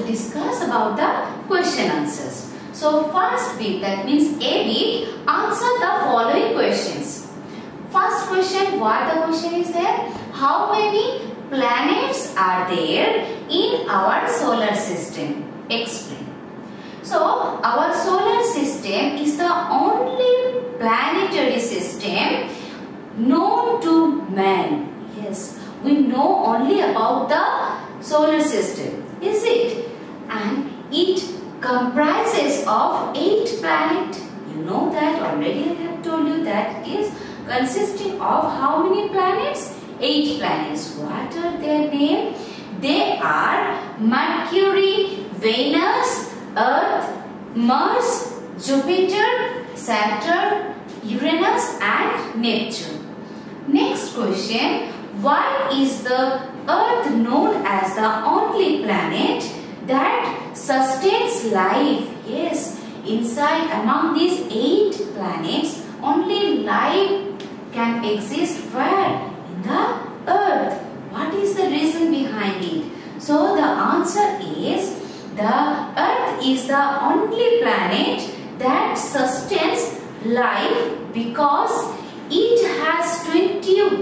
discuss about the question answers. So first bit, that means A bit, answer the following questions. First question, what the question is there? How many planets are there in our solar system? Explain. So our solar system is the only planetary system known to man. Yes, we know only about the solar system, is it? And it comprises of 8 planets. You know that already. I have told you that it is consisting of how many planets? 8 planets. What are their names? They are Mercury, Venus, Earth, Mars, Jupiter, Saturn, Uranus and Neptune. Next question. Why is the Earth known as the only planet that sustains life? Yes, inside among these 8 planets, only life can exist where? In the Earth. What is the reason behind it? So the answer is the Earth is the only planet that sustains life because it has 21%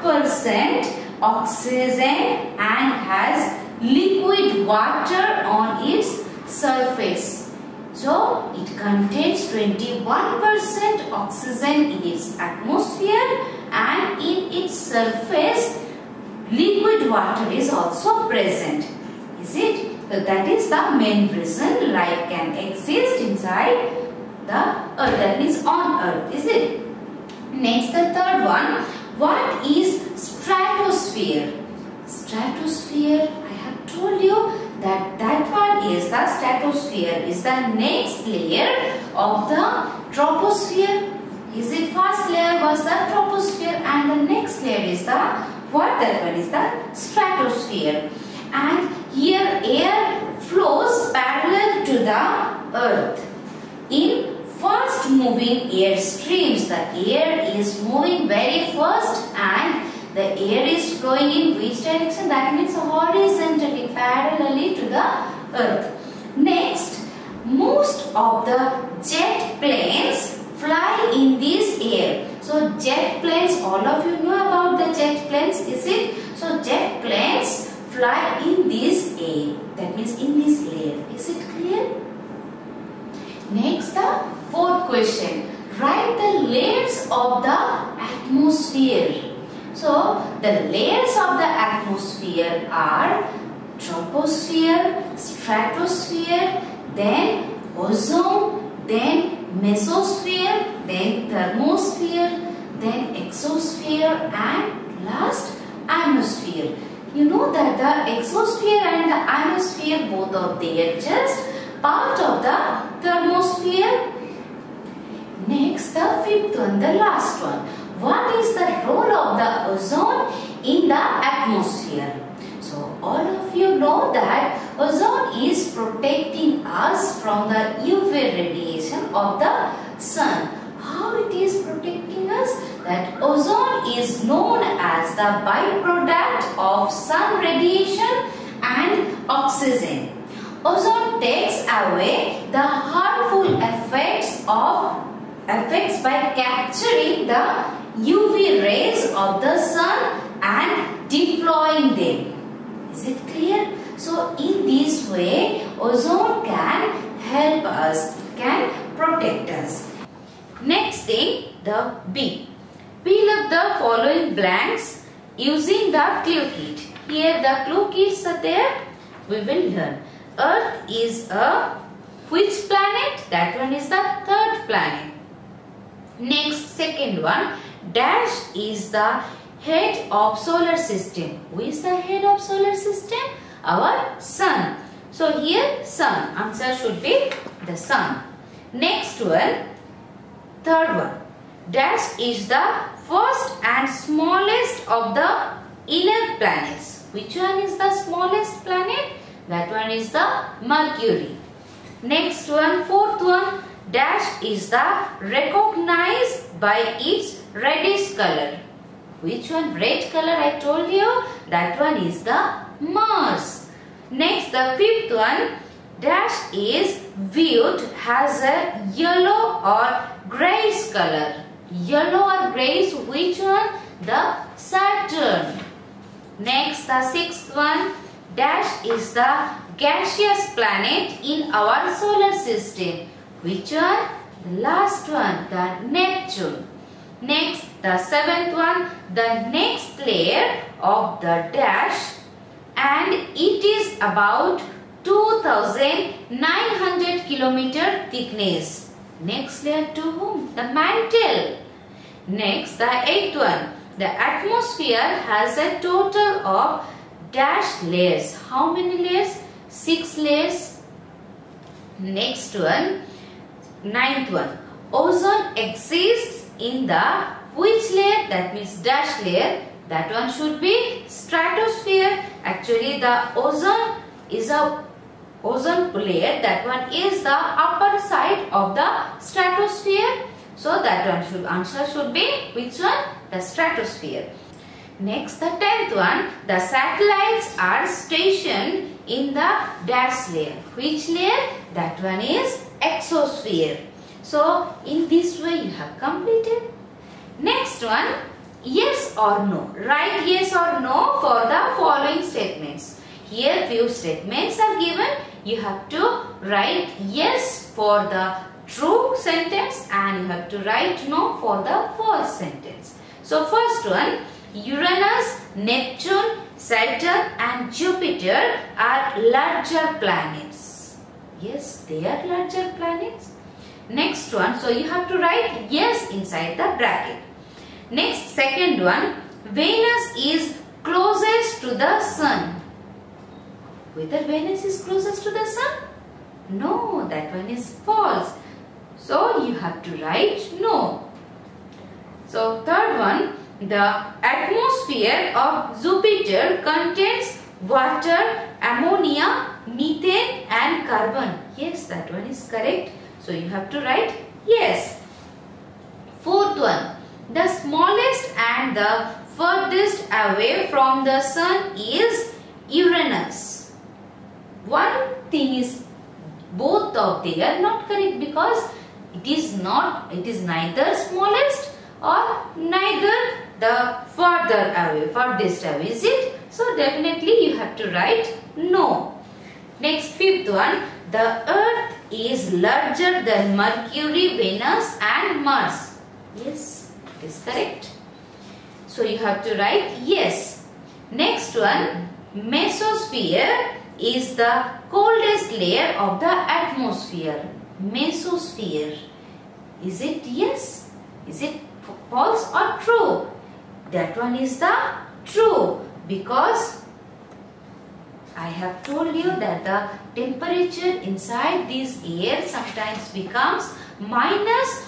oxygen and has liquid water on its surface. So it contains 21% oxygen in its atmosphere and in its surface liquid water is also present. Is it? So that is the main reason life can exist inside the Earth, that means on Earth. Is it? Next, the third one. What is stratosphere? Stratosphere, I have told you that one is the stratosphere, is the next layer of the troposphere. Is it? First layer was the troposphere and the next layer is the, what that one is the stratosphere. And here air flows parallel to the Earth. In fast moving air streams, the air is moving very fast and the air is flowing in which direction? That means horizontally, parallelly to the Earth. Next, most of the jet planes fly in this air. So jet planes, all of you know about the jet planes, is it? So jet planes fly in this air, that means in this layer. Is it clear? Next, the fourth question. Write the layers of the atmosphere. So the layers of the atmosphere are troposphere, stratosphere, then ozone, then mesosphere, then thermosphere, then exosphere and last ionosphere. You know that the exosphere and the ionosphere, both of they are just part of the thermosphere. Next, the fifth one, the last one. What is the role of the ozone in the atmosphere? So all of you know that ozone is protecting us from the UV radiation of the sun. How it is protecting us? That ozone is known as the byproduct of sun radiation and oxygen. Ozone takes away the harmful effects by capturing the UV rays of the sun and deploying them. Is it clear? So in this way, ozone can help us, can protect us. Next thing, the B. Fill up the following blanks using the clue kit. Here the clue kits are there. We will learn. Earth is a which planet? That one is the third planet. Next, second one. Dash is the head of solar system. Who is the head of solar system? Our sun. So here sun. Answer should be the sun. Next one. Third one. Dash is the first and smallest of the inner planets. Which one is the smallest planet? That one is the Mercury. Next one, fourth one. Dash is the recognized by its reddish color. Which one? Red color I told you. That one is the Mars. Next, the fifth one, dash is viewed as a yellow or greyish color. Yellow or greyish, which one? The Saturn. Next, the sixth one, dash is the gaseous planet in our solar system. Which one? The last one, the Neptune. Next, the seventh one, the next layer of the dash, and it is about 2,900 kilometer thickness. Next layer to whom? The mantle. Next, the eighth one, the atmosphere has a total of dash layers. How many layers? 6 layers. Next one, ninth one, ozone exists in the which layer? That means dash layer. That one should be stratosphere. Actually, the ozone is a ozone layer. That one is the upper side of the stratosphere. So that one should, answer should be which one? The stratosphere. Next, the 10th one, the satellites are stationed in the dash layer. Which layer? That one is exosphere. So in this way you have completed. Next one, yes or no. Write yes or no for the following statements. Here few statements are given. You have to write yes for the true sentence and you have to write no for the false sentence. So first one, Uranus, Neptune, Saturn and Jupiter are larger planets. Yes, they are larger planets. Next one, so you have to write yes inside the bracket. Next, second one, Venus is closest to the sun. Whether Venus is closest to the sun? No, that one is false. So you have to write no. So third one, the atmosphere of Jupiter contains water, ammonia, methane and carbon. Yes, that one is correct. So you have to write yes. Fourth one, the smallest and the furthest away from the sun is Uranus. One thing is, both of they are not correct because it is neither smallest or neither the furthest away, is it? So definitely you have to write no. Next, fifth one, the Earth is larger than Mercury, Venus and Mars. Yes, it is correct. So you have to write yes. Next one, mesosphere is the coldest layer of the atmosphere. Mesosphere. Is it yes? Is it false or true? That one is the true, because I have told you that the temperature inside this air sometimes becomes minus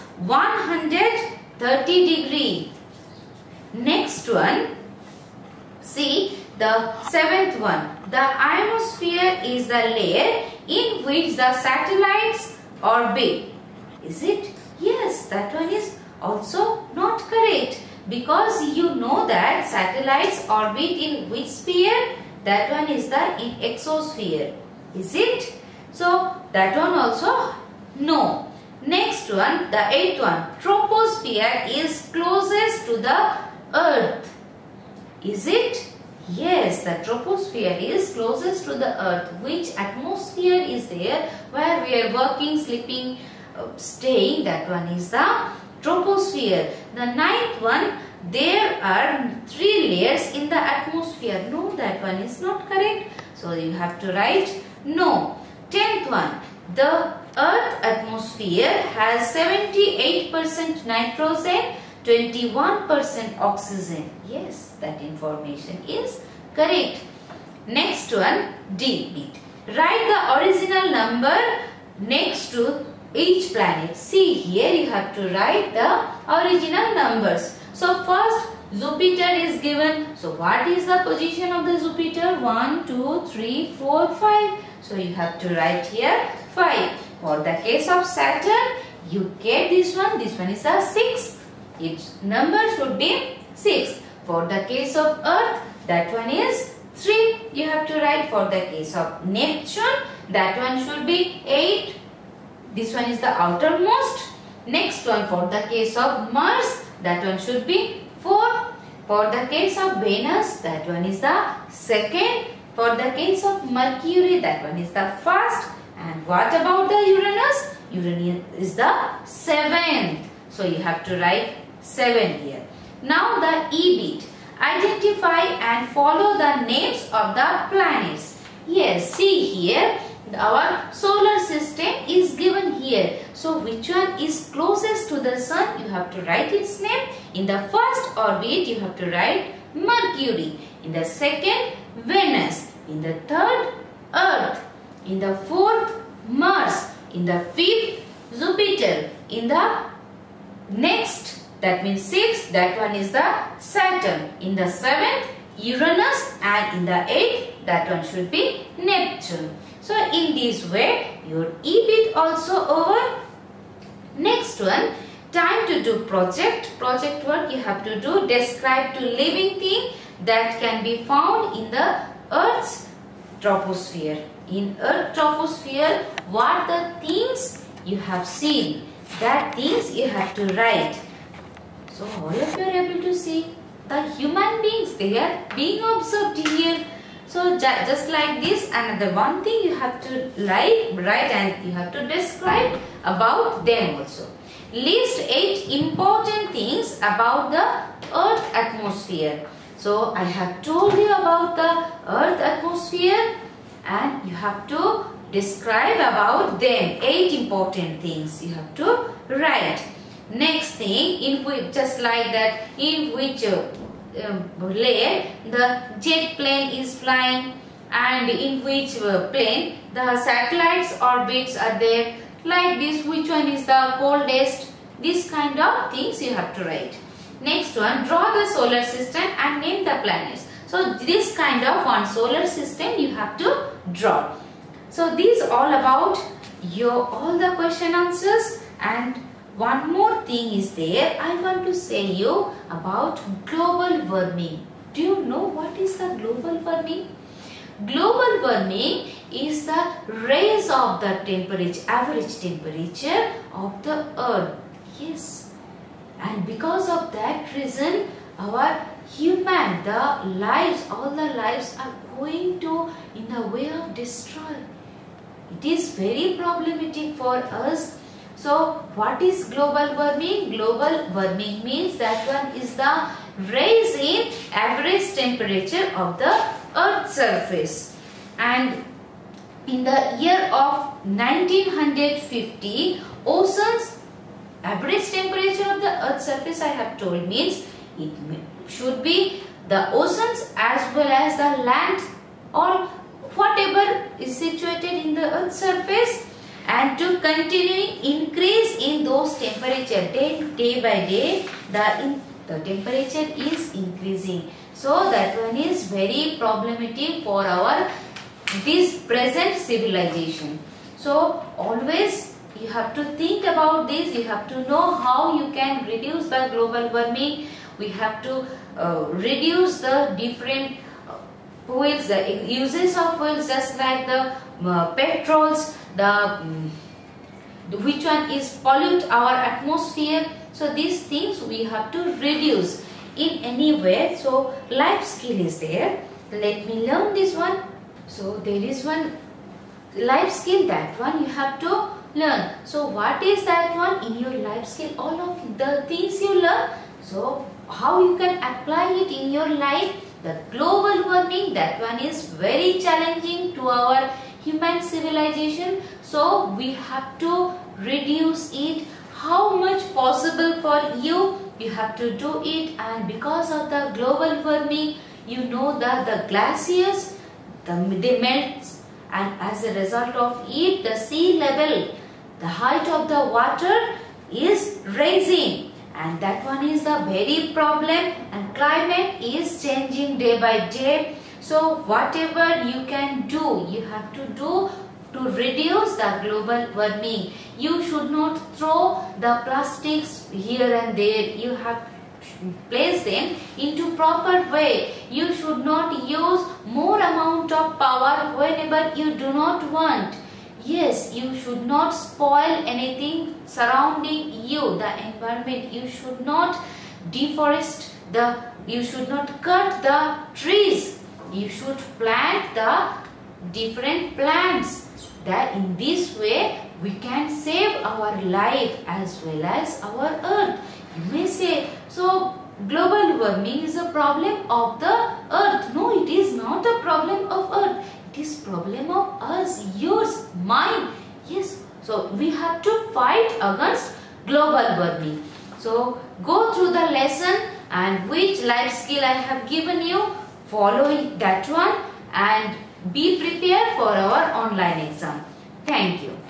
130 degree. Next one, see the seventh one. The ionosphere is the layer in which the satellites orbit. Is it? Yes, that one is also not correct, because you know that satellites orbit in which sphere? That one is the exosphere. Is it? So that one also no. Next one, the eighth one, troposphere is closest to the Earth. Is it? Yes, the troposphere is closest to the Earth. Which atmosphere is there where we are working, sleeping, staying? That one is the troposphere. The ninth one, there are 3 layers in the atmosphere. No, that one is not correct. So you have to write no. 10th one, the Earth atmosphere has 78% nitrogen, 21% oxygen. Yes, that information is correct. Next one, D bit. Write the original number next to each planet. See, here you have to write the original numbers. So first Jupiter is given. So what is the position of the Jupiter? 1, 2, 3, 4, 5. So you have to write here 5. For the case of Saturn, you get this one. This one is the 6th. Its number should be 6. For the case of Earth, that one is 3 you have to write. For the case of Neptune, that one should be 8. This one is the outermost. Next one, for the case of Mars, that one should be 4. For the case of Venus, that one is the 2nd. For the case of Mercury, that one is the 1st. And what about the Uranus? Uranus is the 7th. So you have to write 7 here. Now the E bit. Identify and follow the names of the planets. Yes, see here. Our solar system is given here. So which one is closest to the sun? You have to write its name. In the first orbit, you have to write Mercury. In the second, Venus. In the third, Earth. In the fourth, Mars. In the fifth, Jupiter. In the next, that means sixth, that one is the Saturn. In the seventh, Uranus. And in the eighth, that one should be Neptune. So in this way, your E bit also over. Next one, time to do project. Project work you have to do. Describe to living thing that can be found in the Earth's troposphere. In Earth troposphere, what the things you have seen, that things you have to write. So all of you are able to see the human beings, they are being observed here. So just like this, another one thing you have to write and you have to describe about them also. List 8 important things about the Earth atmosphere. So I have told you about the Earth atmosphere and you have to describe about them. 8 important things you have to write. Next thing, in which, just like that, in which layer the jet plane is flying, and in which plane the satellites orbits are there, like this, which one is the coldest, this kind of things you have to write. Next one, draw the solar system and name the planets. So this kind of one solar system you have to draw. So these all about your all the question answers. And one more thing is there, I want to say you about global warming. Do you know what is the global warming? Global warming is the rise of the temperature, average temperature of the earth. Yes. And because of that reason, our human, the lives, all the lives are going to in the way of destroy. It is very problematic for us. So what is global warming? Global warming means that one is the rise in average temperature of the earth's surface. And in the year of 1950, ocean's average temperature of the earth's surface, I have told, means it should be the oceans as well as the land or whatever is situated in the earth's surface, and to continue increase in those temperature day by day, the temperature is increasing. So that one is very problematic for our this present civilization. So always you have to think about this. You have to know how you can reduce the global warming. We have to reduce the different fuels, the uses of fuels, just like the petrols, which one is pollute our atmosphere. So these things we have to reduce in any way. So life skill is there. Let me learn this one. So there is one life skill, that one you have to learn. So what is that one in your life skill? All of the things you learn. So how you can apply it in your life? The global warming, that one is very challenging to our human civilization. So we have to reduce it. How much possible for you? You have to do it. And because of the global warming, you know that the glaciers, they melt, and as a result of it, the sea level, the height of the water is rising, and that one is the very problem. And climate is changing day by day. So whatever you can do, you have to do to reduce the global warming. You should not throw the plastics here and there. You have place them into proper way. You should not use more amount of power whenever you do not want. Yes, you should not spoil anything surrounding you, the environment. You should not deforest you should not cut the trees. You should plant the different plants. That in this way we can save our life as well as our earth. You may say, so global warming is a problem of the earth. No, it is not a problem of earth. It is problem of us, yours, mine. Yes, so we have to fight against global warming. So go through the lesson and which life skill I have given you, follow that one and be prepared for our online exam. Thank you.